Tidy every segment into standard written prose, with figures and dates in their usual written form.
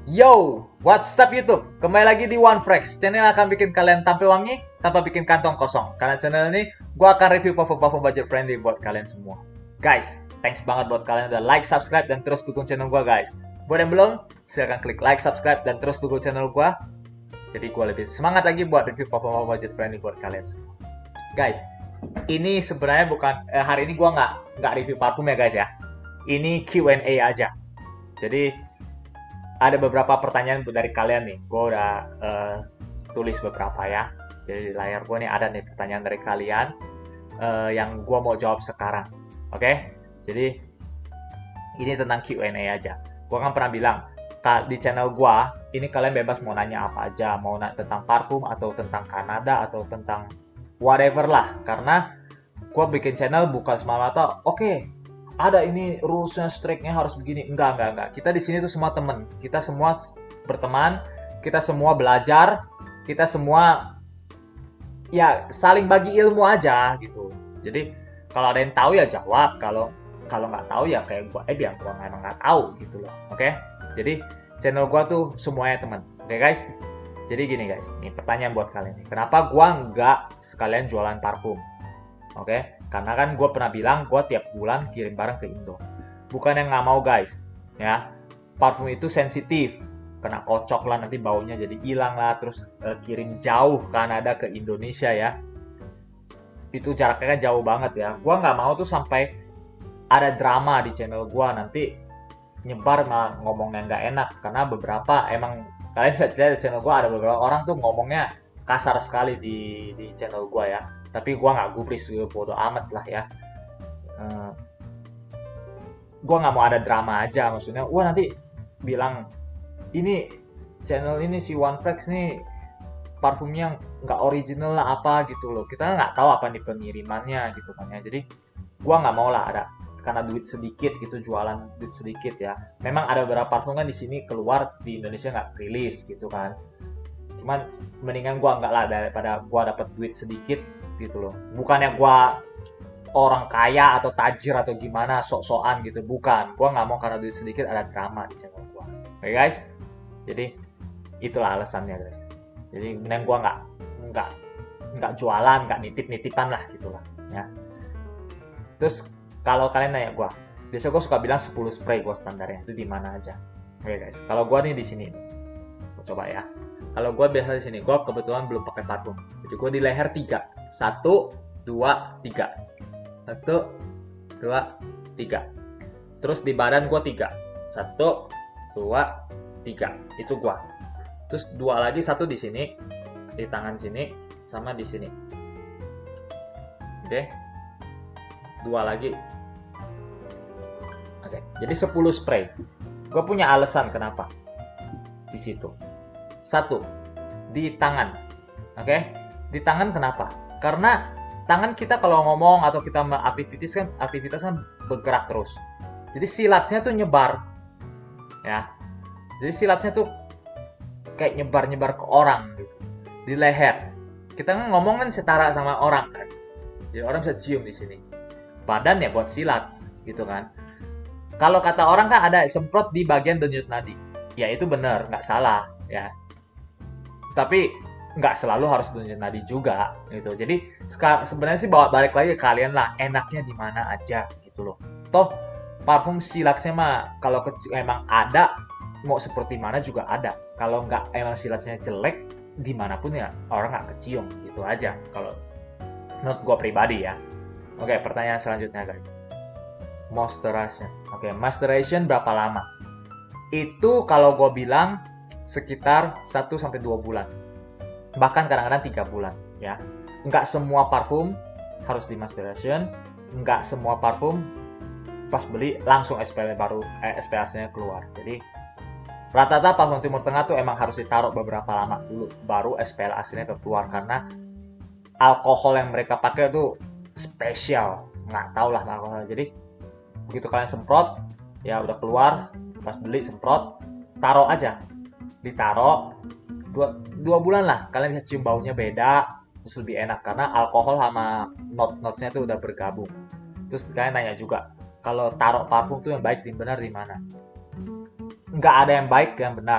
Yo, what's up YouTube? Kembali lagi di OneFresh. Channel yang akan bikin kalian tampil wangi tanpa bikin kantong kosong. Karena channel ini gue akan review parfum-parfum budget friendly buat kalian semua. Guys, thanks banget buat kalian udah like, subscribe, dan terus dukung channel gue guys. Buat yang belum, silahkan klik like, subscribe, dan terus dukung channel gue. Jadi gue lebih semangat lagi buat review parfum-parfum budget friendly buat kalian semua. Guys, ini sebenarnya bukan hari ini gue nggak review parfum ya guys ya. Ini Q&A aja. Jadi ada beberapa pertanyaan dari kalian nih. Gue udah tulis beberapa ya. Jadi di layar gue nih ada nih pertanyaan dari kalian yang gue mau jawab sekarang. Oke? Jadi ini tentang Q&A aja. Gue kan pernah bilang di channel gue ini kalian bebas mau nanya apa aja, mau nanya tentang parfum atau tentang Kanada atau tentang whatever lah. Karena gue bikin channel bukan semata-mata oke, ada ini rulesnya, strike-nya harus begini. Enggak. Kita di sini tuh semua temen. Kita semua berteman, kita semua belajar, kita semua ya saling bagi ilmu aja gitu. Jadi kalau ada yang tahu ya jawab, kalau nggak tahu ya kayak gua bilang gua emang nggak tahu gitu loh. Oke? Jadi channel gua tuh semuanya teman. Oke guys? Jadi gini guys, nih pertanyaan buat kalian nih. Kenapa gua nggak sekalian jualan parfum? Oke? Karena kan gue pernah bilang gue tiap bulan kirim barang ke Indo. Bukan yang nggak mau guys, ya. Parfum itu sensitif, kena kocok lah nanti baunya jadi hilang lah. Terus kirim jauh Kanada ke Indonesia ya, itu jaraknya kan jauh banget ya. Gue nggak mau tuh sampai ada drama di channel gue nanti nyebar malah ngomongnya nggak enak. Karena beberapa emang kalian lihat di channel gue ada beberapa orang tuh ngomongnya kasar sekali di channel gue ya. Tapi gue nggak gubris, bodo amat lah ya. Gue nggak mau ada drama aja, maksudnya wah nanti bilang ini channel ini si OneFresh nih parfumnya nggak original lah apa gitu loh. Kita nggak tahu apa nih pengirimannya gitu kan ya. Jadi gue nggak mau lah ada karena duit sedikit gitu, jualan duit sedikit ya. Memang ada beberapa parfum kan di sini keluar, di Indonesia nggak rilis gitu kan. Cuman mendingan gue nggak lah daripada gue dapet duit sedikit gitu loh. Bukannya gua orang kaya atau tajir atau gimana sok-sokan gitu, bukan. Gua nggak mau karena duit sedikit ada drama di channel gua. Oke guys, jadi itulah alasannya guys. Jadi mending gua nggak jualan, nggak nitip-nitipan lah gitulah ya. Terus kalau kalian nanya gua, biasanya gua suka bilang 10 spray gua standarnya itu di mana aja. Oke guys, kalau gua nih di sini, gua coba ya. Kalau gue biasa di sini, gue kebetulan belum pakai parfum. Jadi gue di leher 3. 1, 2, 3. 1, 2, 3. Terus di badan gue 3. 1, 2, 3. Itu gue. Terus 2 lagi, 1 di sini, di tangan sini, sama di sini. Oke. 2 lagi. Oke. Jadi 10 spray. Gue punya alasan kenapa di situ. 1, di tangan. Oke? Di tangan kenapa? Karena tangan kita kalau ngomong atau kita aktivitas kan bergerak terus. Jadi silatnya tuh nyebar. Ya. Jadi silatnya tuh kayak nyebar-nyebar ke orang gitu. Di leher. Kita kan ngomong kan setara sama orang kan. Jadi orang bisa cium di sini. Badan ya buat silat gitu kan. Kalau kata orang kan ada semprot di bagian denyut nadi. Ya itu benar, nggak salah ya. Tapi nggak selalu harus denyut nadi juga gitu. Jadi sebenarnya sih bawa balik lagi ke kalian lah, enaknya di mana aja gitu loh. Toh parfum silatnya mah kalau emang ada, mau seperti mana juga ada. Kalau nggak emang silatnya jelek, dimanapun ya orang nggak kecium gitu aja. Kalau menurut gue pribadi ya. Oke, pertanyaan selanjutnya guys. Moisturization. Oke, moisturization berapa lama? Itu kalau gue bilang sekitar 1-2 bulan. Bahkan kadang-kadang 3 bulan ya. Nggak semua parfum harus di moisturization, nggak semua parfum pas beli langsung SPA-nya keluar. Jadi rata-rata parfum Timur Tengah tuh emang harus ditaruh beberapa lama dulu baru SPA aslinya keluar, karena alkohol yang mereka pakai tuh spesial. Nggak tau lah alkohol. Jadi begitu kalian semprot ya udah keluar, pas beli semprot, taruh aja. Ditaruh 2 bulan lah, kalian bisa cium baunya beda, terus lebih enak karena alkohol sama notes-nya tuh udah bergabung. Terus kalian nanya juga, kalau taruh parfum tuh yang baik dan benar di mana? Nggak ada yang baik yang benar.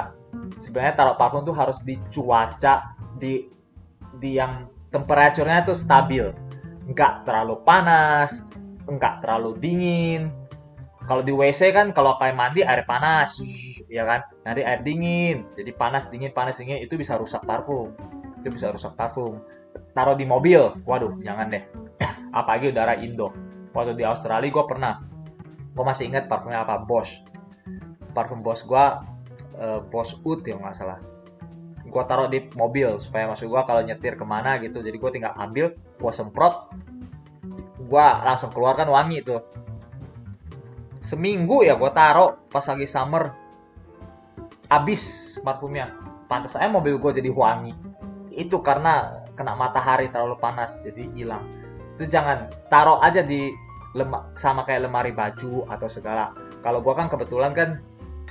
sebenarnya taruh parfum tuh harus di cuaca di yang temperaturnya tuh stabil, nggak terlalu panas, nggak terlalu dingin. Kalau di WC kan kalau kayak mandi air panas, ya kan, nanti air dingin, jadi panas dingin itu bisa rusak parfum, Taruh di mobil, waduh jangan deh, apalagi udara Indo. Waktu di Australia gue masih ingat parfumnya apa, parfum Bosch gue, Bosch Oud ya nggak salah. Gue taruh di mobil supaya maksud gue kalau nyetir kemana gitu, jadi gue tinggal ambil, gue semprot, gue langsung keluarkan wangi tuh. Seminggu ya gue taruh pas lagi summer, abis parfumnya. Pantas aja mobil gue jadi wangi. Itu karena kena matahari terlalu panas jadi hilang. Itu jangan taruh aja di sama kayak lemari baju atau segala. Kalau gue kan kebetulan kan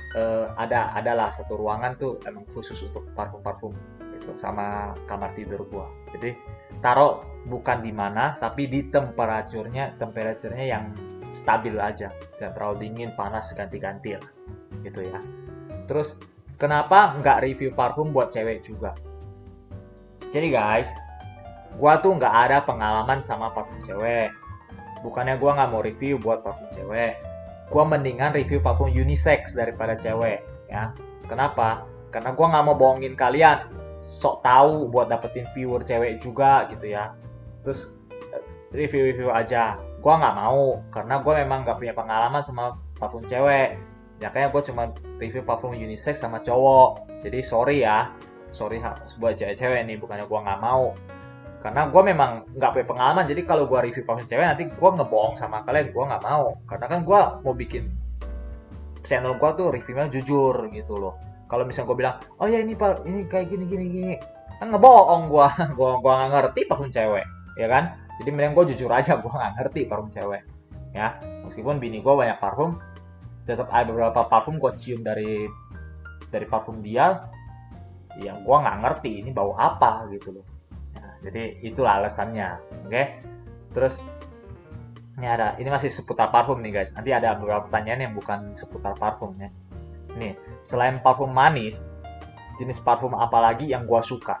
adalah satu ruangan tuh emang khusus untuk parfum gitu, sama kamar tidur gue. Jadi taruh bukan di mana, tapi di temperaturnya yang stabil aja, jangan terlalu dingin panas ganti-ganti lah gitu ya. Terus kenapa nggak review parfum buat cewek juga? Jadi guys, gua tuh nggak ada pengalaman sama parfum cewek, bukannya gua nggak mau review buat parfum cewek. Gua mendingan review parfum unisex daripada cewek ya. Kenapa? Karena gua nggak mau bohongin kalian, sok tahu buat dapetin viewer cewek juga gitu ya. Terus review aja, gue nggak mau karena gue memang nggak punya pengalaman sama parfum cewek. Ya kayaknya gue cuma review parfum unisex sama cowok. Jadi sorry buat cewek-cewek nih, bukannya gue nggak mau, karena gue memang nggak punya pengalaman. Jadi kalau gue review parfum cewek nanti gue ngebohong sama kalian, gue nggak mau, karena kan gue mau bikin channel gue tuh reviewnya jujur gitu loh. Kalau misalnya gue bilang oh ya ini kayak gini kan ngebohong gue. gue nggak ngerti parfum cewek ya kan. Jadi mending gue jujur aja, gue nggak ngerti parfum cewek ya. Meskipun bini gue banyak parfum, tetap ada beberapa parfum gue cium dari parfum dia yang gue nggak ngerti ini bau apa gitu loh. Nah, jadi itulah alasannya. Oke. Terus ini masih seputar parfum nih guys. Nanti ada beberapa pertanyaan yang bukan seputar parfum ya. Nih, selain parfum manis, jenis parfum apa lagi yang gue suka?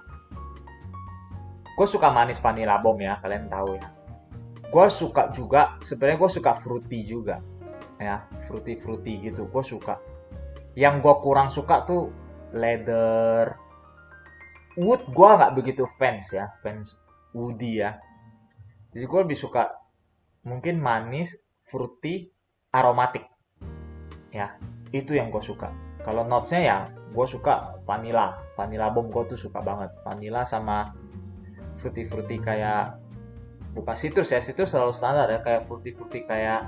Gue suka manis vanilla bomb ya, kalian tahu ya. Gue suka juga, sebenarnya gue suka fruity juga ya, fruity gitu gue suka. Yang gue kurang suka tuh leather, wood gue nggak begitu fans woody ya. Jadi gue lebih suka mungkin manis, fruity, aromatik ya, itu yang gue suka. Kalau notesnya ya gue suka vanilla bomb, gue tuh suka banget vanilla sama fruity kayak, bukan citrus ya, citrus selalu standar ya, kayak fruity kayak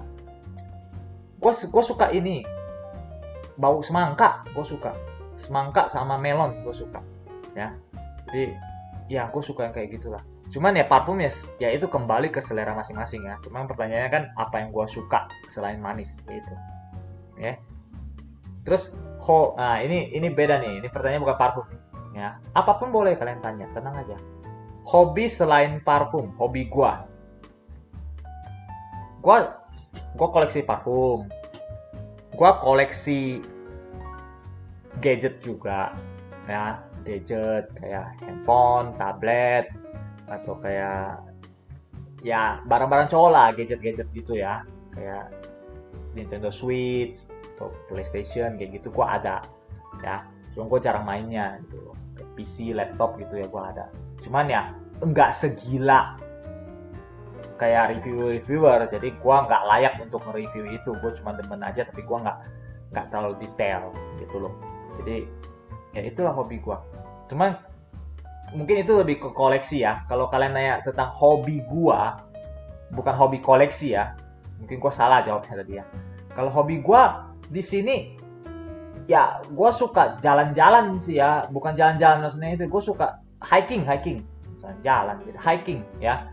gue suka ini bau semangka, gue suka semangka sama melon, gue suka ya. Jadi ya gue suka yang kayak gitulah. Cuman ya parfum ya itu kembali ke selera masing-masing ya. Cuman pertanyaannya kan apa yang gue suka selain manis gitu ya. Terus nah ini beda nih, ini pertanyaan bukan parfum ya, apapun boleh kalian tanya, tenang aja. Hobi selain parfum, hobi gue koleksi parfum, gue koleksi gadget juga ya, gadget kayak handphone, tablet, atau kayak ya barang-barang cowok lah, gadget gitu ya, kayak Nintendo Switch atau PlayStation kayak gitu gue ada ya. Cuma gue jarang mainnya gitu, kayak PC, laptop gitu ya gue ada. Cuman ya enggak segila kayak reviewer, jadi gue nggak layak untuk nge-review itu. Gue cuma demen aja, tapi gue nggak terlalu detail gitu loh. Jadi ya itulah hobi gue. Cuman mungkin itu lebih ke koleksi ya. Kalau kalian nanya tentang hobi gue, bukan hobi koleksi ya, mungkin gue salah jawabnya tadi ya. Kalau hobi gue di sini ya gue suka jalan-jalan sih ya, bukan jalan-jalan maksudnya itu, gue suka hiking jalan gitu, hiking,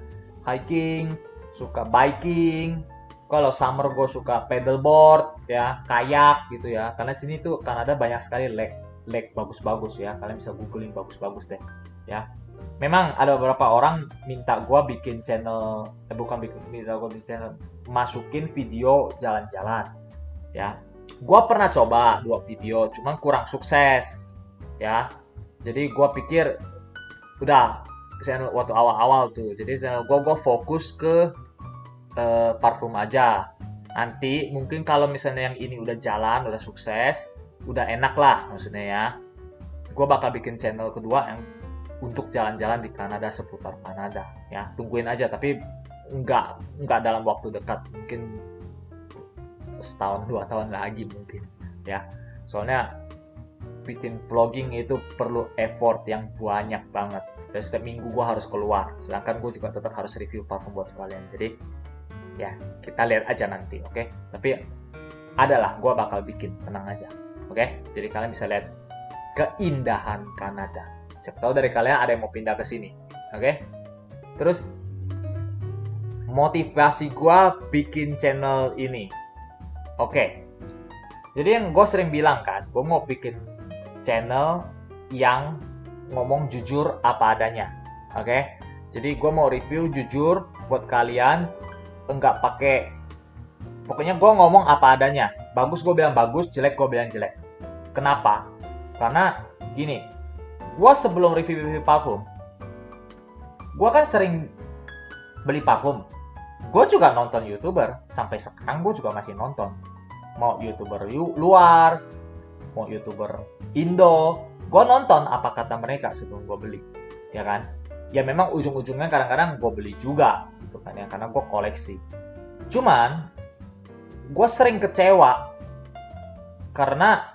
suka biking. Kalau summer gue suka paddleboard ya, kayak gitu ya, karena sini tuh Kanada banyak sekali lake bagus-bagus ya, kalian bisa googling bagus-bagus deh ya. Memang ada beberapa orang minta gue bikin channel, masukin video jalan-jalan ya. Gue pernah coba 2 video, cuman kurang sukses ya. Jadi gue pikir udah channel waktu awal-awal tuh, jadi channel gue fokus ke parfum aja. Nanti mungkin kalau misalnya yang ini udah jalan, udah sukses, udah enak lah maksudnya ya, gue bakal bikin channel kedua yang untuk jalan-jalan di Kanada, seputar Kanada ya. Tungguin aja, tapi nggak dalam waktu dekat, mungkin setahun 2 tahun lagi mungkin ya. Soalnya bikin vlogging itu perlu effort yang banyak banget, dan setiap minggu gue harus keluar, sedangkan gue juga tetap harus review parfum buat kalian. Jadi ya kita lihat aja nanti, oke? Tapi adalah gue bakal bikin, tenang aja, oke? Jadi kalian bisa lihat keindahan Kanada. Siapa tahu dari kalian ada yang mau pindah ke sini, oke? Terus motivasi gue bikin channel ini, oke? Jadi yang gue sering bilang kan, gue mau bikin channel yang ngomong jujur apa adanya, oke? Jadi gue mau review jujur buat kalian, enggak pakai, pokoknya gue ngomong apa adanya. Bagus gue bilang bagus, jelek gue bilang jelek. Kenapa? Karena gini, gue sebelum review parfum, gue kan sering beli parfum. Gue juga nonton YouTuber, sampai sekarang gue juga masih nonton. Mau YouTuber luar, mau YouTuber Indo, gue nonton apa kata mereka sebelum gue beli, ya kan? Ya memang ujung-ujungnya kadang-kadang gue beli juga, gitu kan ya, karena gue koleksi. Cuman gue sering kecewa karena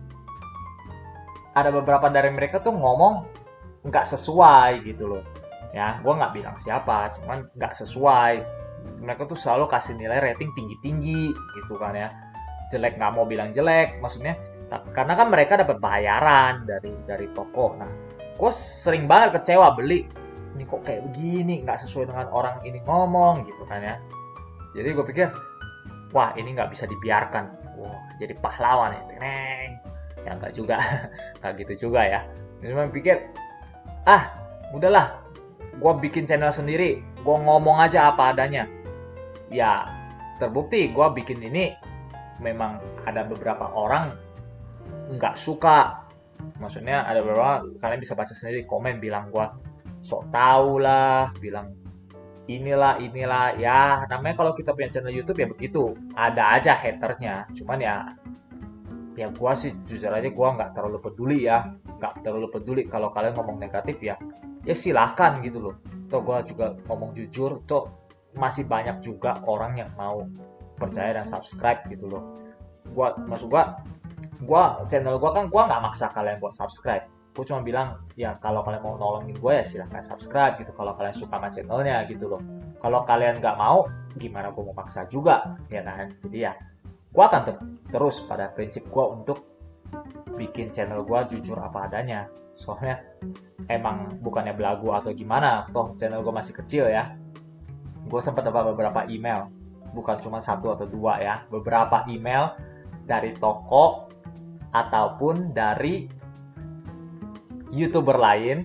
ada beberapa dari mereka tuh ngomong nggak sesuai gitu loh. Ya, gue nggak bilang siapa, cuman nggak sesuai. Mereka tuh selalu kasih nilai rating tinggi-tinggi gitu kan ya. Jelek nggak mau bilang jelek, maksudnya karena kan mereka dapat bayaran dari toko. Nah, gue sering banget kecewa beli, ini kok kayak begini, nggak sesuai dengan orang ini ngomong gitu kan ya. Jadi gue pikir, wah ini nggak bisa dibiarkan. Wah, jadi pahlawan ya, teneng. Ya nggak juga, nggak gitu juga ya. Cuma pikir, udahlah, gue bikin channel sendiri, gue ngomong aja apa adanya. Ya terbukti gue bikin ini memang ada beberapa orang nggak suka. Maksudnya ada beberapa, kalian bisa baca sendiri komen bilang gue sok tau lah, bilang inilah ya. Namanya kalau kita punya channel YouTube ya begitu, ada aja hatersnya. Cuman ya gue sih jujur aja gue nggak terlalu peduli ya, nggak terlalu peduli kalau kalian ngomong negatif ya silahkan gitu loh. Toh gue juga ngomong jujur, toh masih banyak juga orang yang mau percaya dan subscribe gitu loh. Maksud gue channel gue kan, gue nggak maksa kalian buat subscribe. Gue cuma bilang ya kalau kalian mau nolongin gue ya silahkan subscribe gitu, kalau kalian suka sama channelnya gitu loh. Kalau kalian nggak mau, gimana gue mau paksa juga, ya kan? Jadi ya gue akan terus pada prinsip gue untuk bikin channel gue jujur apa adanya. Soalnya emang bukannya belagu atau gimana, toh channel gue masih kecil ya. Gue sempat dapat beberapa email, bukan cuma 1 atau 2 ya, beberapa email dari toko ataupun dari YouTuber lain,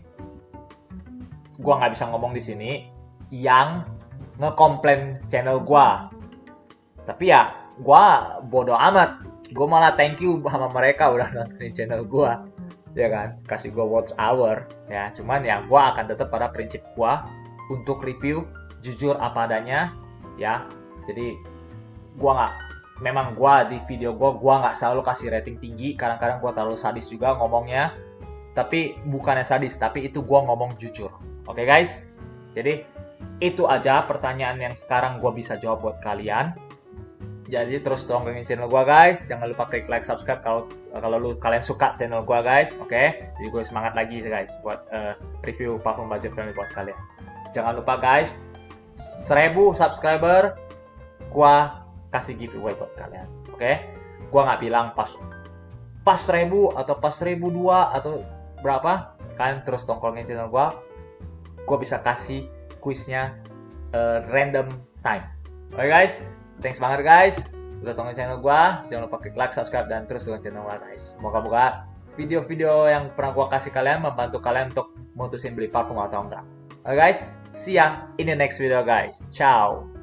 gue nggak bisa ngomong di sini, yang ngekomplain channel gue. Tapi ya gue bodo amat, gue malah thank you sama mereka udah nontonin channel gue, ya kan, kasih gue watch hour ya. Cuman ya gue akan tetap pada prinsip gue untuk review jujur apa adanya ya. Jadi gue nggak, memang gue di video gue nggak selalu kasih rating tinggi, kadang-kadang gue terlalu sadis juga ngomongnya. Tapi bukannya sadis, tapi itu gue ngomong jujur. Oke guys, jadi itu aja pertanyaan yang sekarang gue bisa jawab buat kalian. Jadi terus tontonin channel gue guys, jangan lupa klik like, subscribe kalau kalian suka channel gue guys, oke? Jadi gue semangat lagi guys buat review parfum budget friendly buat kalian. Jangan lupa guys, 1000 subscriber, gue kasih giveaway buat kalian, oke? Gue nggak bilang pas 1000 atau pas 1002 atau berapa, kalian terus tongkrongin channel gue bisa kasih quiznya random time. Oke guys, thanks banget guys udah tonton channel gue. Jangan lupa klik like, subscribe, dan terus tonton channel gue guys. Moga-moga video-video yang pernah gue kasih kalian membantu kalian untuk mutusin beli parfum atau enggak. Oke guys, see ya in the next video guys. Ciao.